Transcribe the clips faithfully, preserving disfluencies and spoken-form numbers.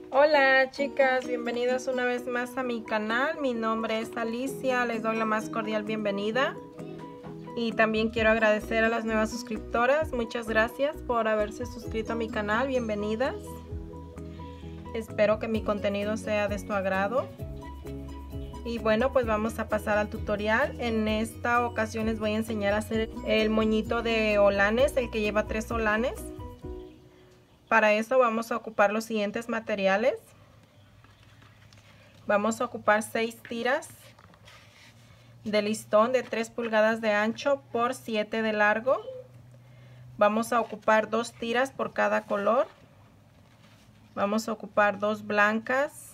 Hola chicas, bienvenidas una vez más a mi canal. Mi nombre es Alicia, les doy la más cordial bienvenida. Y también quiero agradecer a las nuevas suscriptoras. Muchas gracias por haberse suscrito a mi canal, bienvenidas. Espero que mi contenido sea de su agrado. Y bueno, pues vamos a pasar al tutorial. En esta ocasión les voy a enseñar a hacer el moñito de holanes, el que lleva tres holanes. Para eso vamos a ocupar los siguientes materiales. Vamos a ocupar seis tiras de listón de tres pulgadas de ancho por siete de largo. Vamos a ocupar dos tiras por cada color. Vamos a ocupar dos blancas,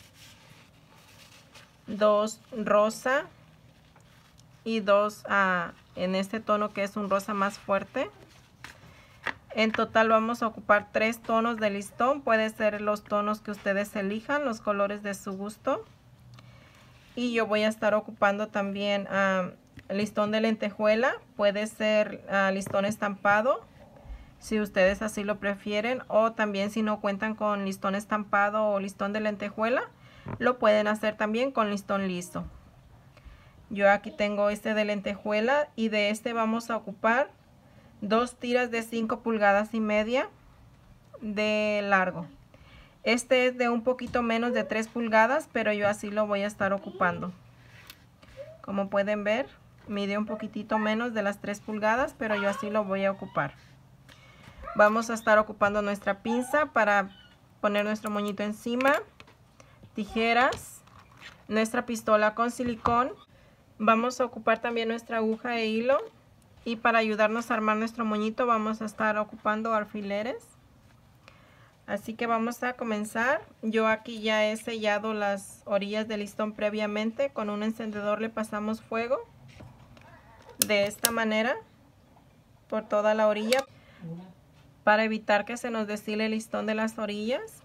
dos rosa y dos uh, en este tono que es un rosa más fuerte. En total vamos a ocupar tres tonos de listón. Puede ser los tonos que ustedes elijan, los colores de su gusto. Y yo voy a estar ocupando también uh, listón de lentejuela. Puede ser uh, listón estampado, si ustedes así lo prefieren. O también si no cuentan con listón estampado o listón de lentejuela, lo pueden hacer también con listón liso. Yo aquí tengo este de lentejuela y de este vamos a ocupar dos tiras de cinco pulgadas y media de largo. Este es de un poquito menos de tres pulgadas, pero yo así lo voy a estar ocupando. Como pueden ver, mide un poquitito menos de las tres pulgadas, pero yo así lo voy a ocupar. Vamos a estar ocupando nuestra pinza para poner nuestro moñito encima, tijeras, nuestra pistola con silicón. Vamos a ocupar también nuestra aguja e hilo. Y para ayudarnos a armar nuestro moñito vamos a estar ocupando alfileres. Así que vamos a comenzar. Yo aquí ya he sellado las orillas del listón previamente. Con un encendedor le pasamos fuego. De esta manera. Por toda la orilla. Para evitar que se nos deshile el listón de las orillas.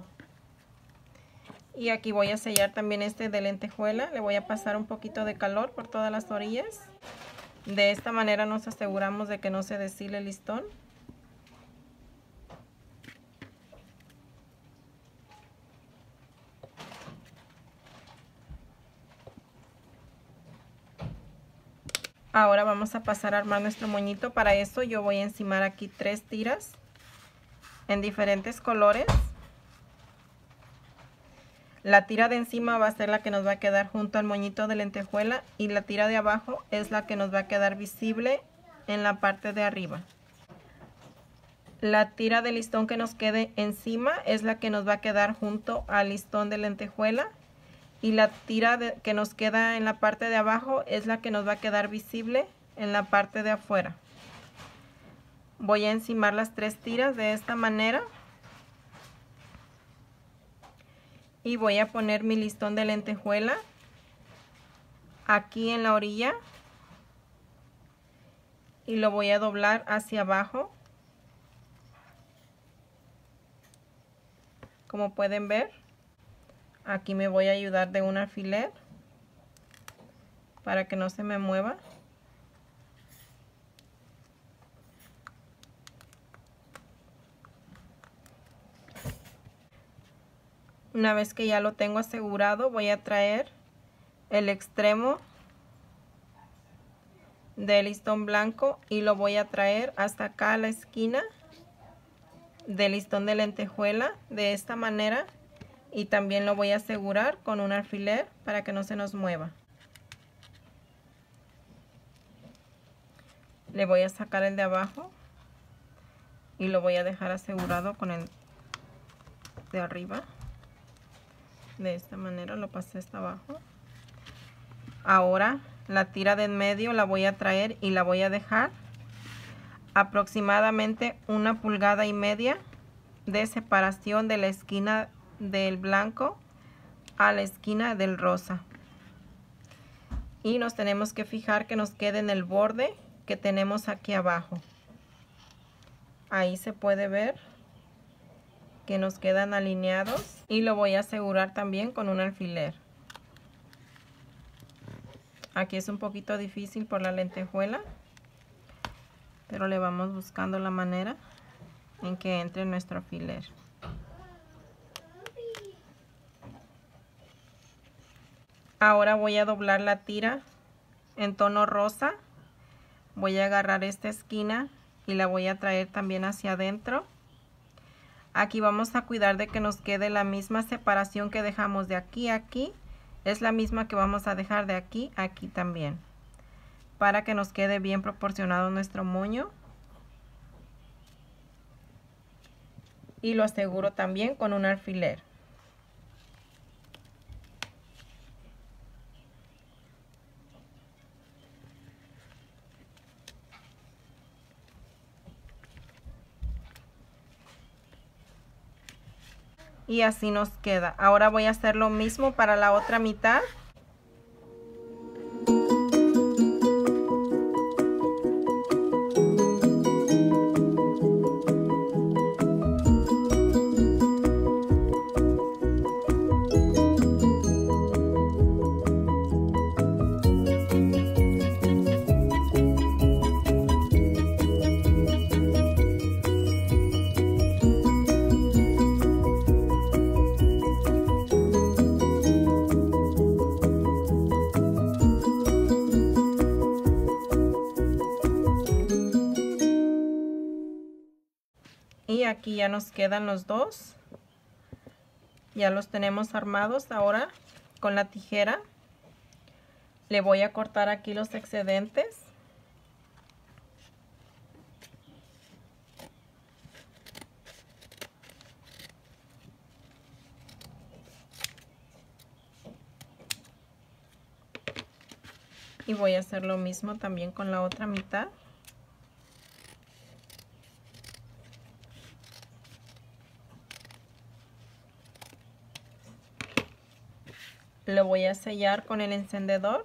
Y aquí voy a sellar también este de lentejuela. Le voy a pasar un poquito de calor por todas las orillas. De esta manera nos aseguramos de que no se deshile el listón. Ahora vamos a pasar a armar nuestro moñito. Para eso yo voy a encimar aquí tres tiras en diferentes colores. La tira de encima va a ser la que nos va a quedar junto al moñito de lentejuela y la tira de abajo es la que nos va a quedar visible en la parte de arriba. La tira de listón que nos quede encima es la que nos va a quedar junto al listón de lentejuela y la tira de, que nos queda en la parte de abajo es la que nos va a quedar visible en la parte de afuera. Voy a encimar las tres tiras de esta manera. Y voy a poner mi listón de lentejuela aquí en la orilla y lo voy a doblar hacia abajo. Como pueden ver, aquí me voy a ayudar de un alfiler para que no se me mueva. Una vez que ya lo tengo asegurado, voy a traer el extremo del listón blanco y lo voy a traer hasta acá a la esquina del listón de lentejuela de esta manera y también lo voy a asegurar con un alfiler para que no se nos mueva. Le voy a sacar el de abajo y lo voy a dejar asegurado con el de arriba. De esta manera lo pasé hasta abajo. Ahora la tira de en medio la voy a traer y la voy a dejar aproximadamente una pulgada y media de separación de la esquina del blanco a la esquina del rosa. Y nos tenemos que fijar que nos quede en el borde que tenemos aquí abajo. Ahí se puede ver que nos quedan alineados y lo voy a asegurar también con un alfiler. Aquí es un poquito difícil por la lentejuela, pero le vamos buscando la manera en que entre nuestro alfiler. Ahora voy a doblar la tira en tono rosa. Voy a agarrar esta esquina y la voy a traer también hacia adentro. Aquí vamos a cuidar de que nos quede la misma separación que dejamos de aquí a aquí. Es la misma que vamos a dejar de aquí a aquí también, para que nos quede bien proporcionado nuestro moño. Y lo aseguro también con un alfiler. Y así nos queda. Ahora voy a hacer lo mismo para la otra mitad. Y aquí ya nos quedan los dos. Ya los tenemos armados. Ahora con la tijera le voy a cortar aquí los excedentes. Y voy a hacer lo mismo también con la otra mitad. Lo voy a sellar con el encendedor.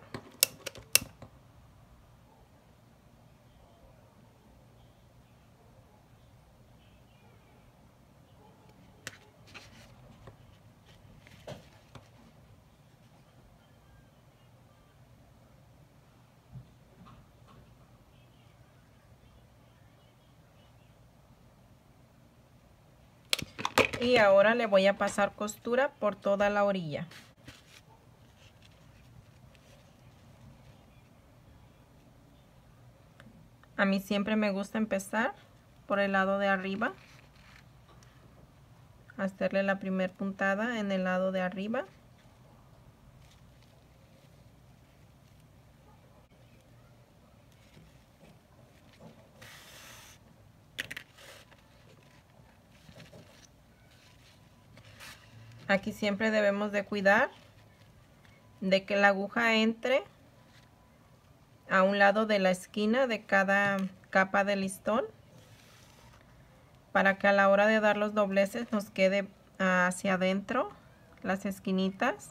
Y ahora le voy a pasar costura por toda la orilla. A mí siempre me gusta empezar por el lado de arriba. Hacerle la primer puntada en el lado de arriba. Aquí siempre debemos de cuidar de que la aguja entre a un lado de la esquina de cada capa de listón, para que a la hora de dar los dobleces nos quede hacia adentro las esquinitas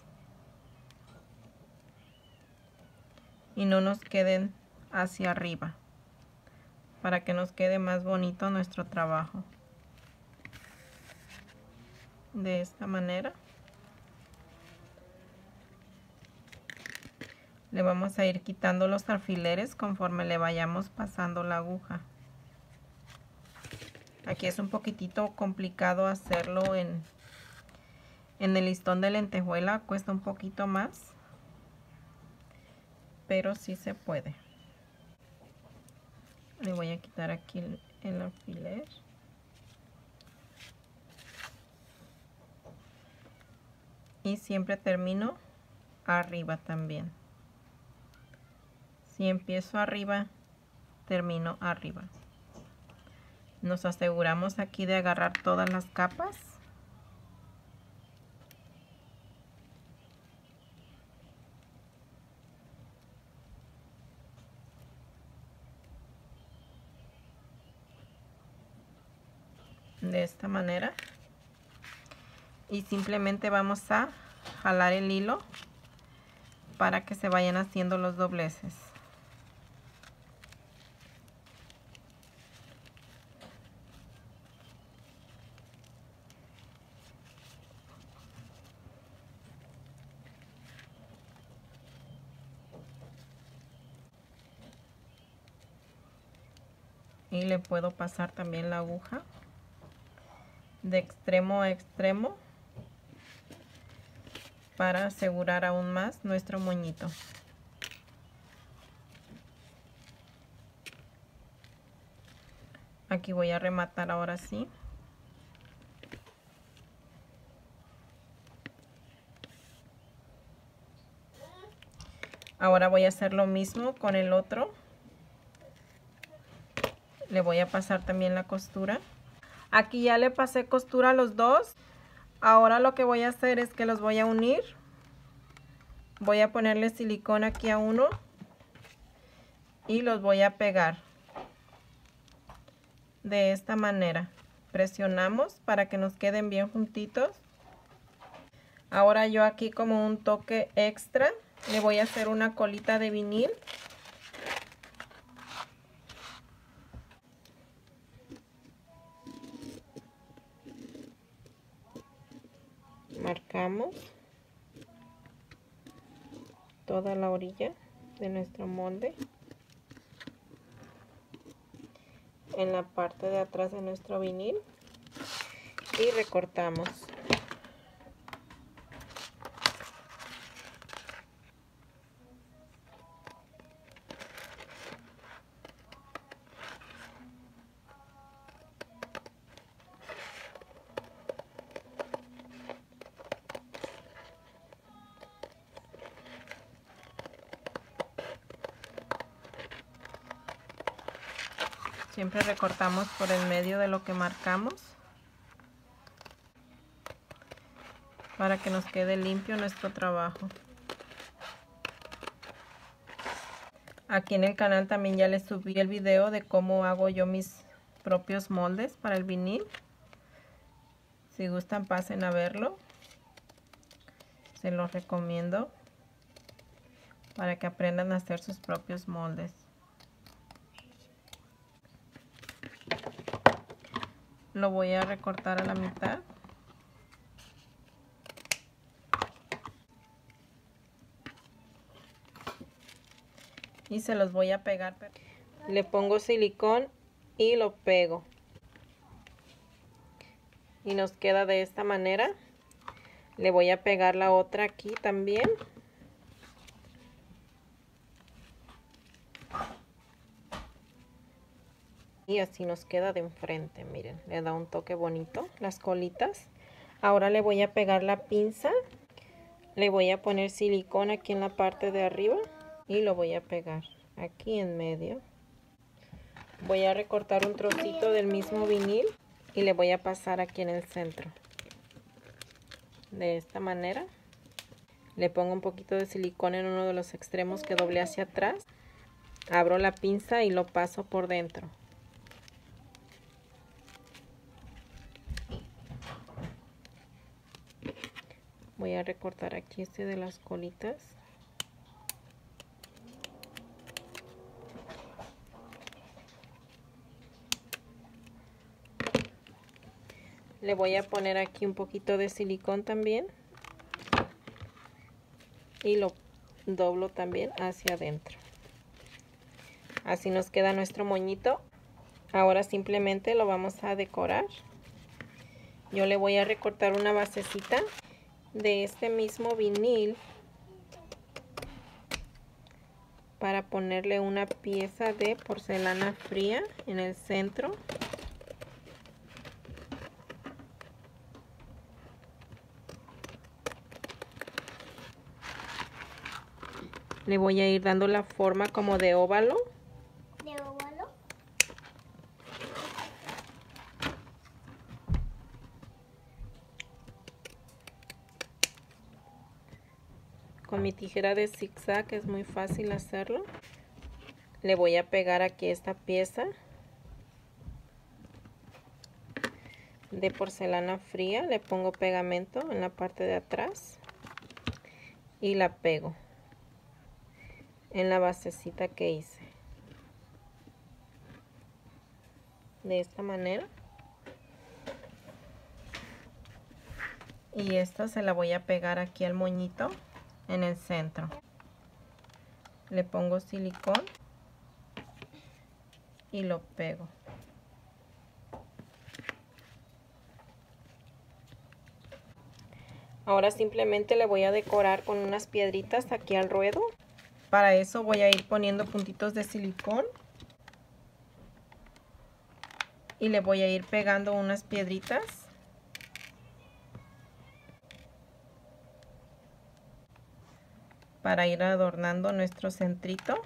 y no nos queden hacia arriba, para que nos quede más bonito nuestro trabajo. De esta manera le vamos a ir quitando los alfileres conforme le vayamos pasando la aguja. Aquí es un poquitito complicado hacerlo en, en el listón de lentejuela, cuesta un poquito más, pero sí se puede. Le voy a quitar aquí el, el alfiler. Y siempre termino arriba también. Si empiezo arriba, termino arriba. Nos aseguramos aquí de agarrar todas las capas. De esta manera. Y simplemente vamos a jalar el hilo para que se vayan haciendo los dobleces. Y le puedo pasar también la aguja de extremo a extremo para asegurar aún más nuestro moñito. Aquí voy a rematar ahora sí. Ahora voy a hacer lo mismo con el otro. Le voy a pasar también la costura. Aquí ya le pasé costura a los dos. Ahora lo que voy a hacer es que los voy a unir. Voy a ponerle silicona aquí a uno y los voy a pegar de esta manera. Presionamos para que nos queden bien juntitos. Ahora yo aquí, como un toque extra, le voy a hacer una colita de vinil. Marcamos toda la orilla de nuestro molde en la parte de atrás de nuestro vinil y recortamos. Siempre recortamos por el medio de lo que marcamos para que nos quede limpio nuestro trabajo. Aquí en el canal también ya les subí el video de cómo hago yo mis propios moldes para el vinil. Si gustan, pasen a verlo. Se los recomiendo para que aprendan a hacer sus propios moldes. Lo voy a recortar a la mitad. Y se los voy a pegar. Le pongo silicón y lo pego. Y nos queda de esta manera. Le voy a pegar la otra aquí también. Y así nos queda de enfrente, miren, le da un toque bonito, las colitas. Ahora le voy a pegar la pinza, le voy a poner silicón aquí en la parte de arriba y lo voy a pegar aquí en medio. Voy a recortar un trocito del mismo vinil y le voy a pasar aquí en el centro. De esta manera. Le pongo un poquito de silicón en uno de los extremos que doblé hacia atrás. Abro la pinza y lo paso por dentro. Voy a recortar aquí este de las colitas. Le voy a poner aquí un poquito de silicón también. Y lo doblo también hacia adentro. Así nos queda nuestro moñito. Ahora simplemente lo vamos a decorar. Yo le voy a recortar una basecita de este mismo vinil para ponerle una pieza de porcelana fría en el centro. Le voy a ir dando la forma como de óvalo. ¿De óvalo? Con mi tijera de zigzag es muy fácil hacerlo. Le voy a pegar aquí esta pieza de porcelana fría. Le pongo pegamento en la parte de atrás y la pego en la basecita que hice. De esta manera. Y esta se la voy a pegar aquí al moñito en el centro. Le pongo silicón y lo pego. Ahora simplemente le voy a decorar con unas piedritas aquí al ruedo. Para eso voy a ir poniendo puntitos de silicón. Y le voy a ir pegando unas piedritas. Para ir adornando nuestro centrito.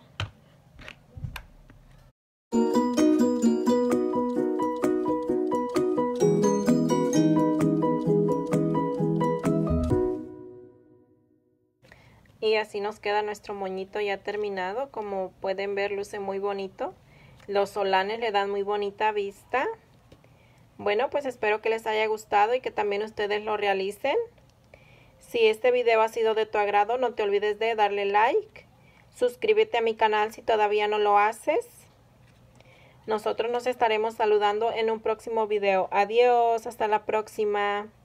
Y así nos queda nuestro moñito ya terminado. Como pueden ver, luce muy bonito. Los solanes le dan muy bonita vista. Bueno, pues espero que les haya gustado y que también ustedes lo realicen. Si este video ha sido de tu agrado, no te olvides de darle like. Suscríbete a mi canal si todavía no lo haces. Nosotros nos estaremos saludando en un próximo video. Adiós, hasta la próxima.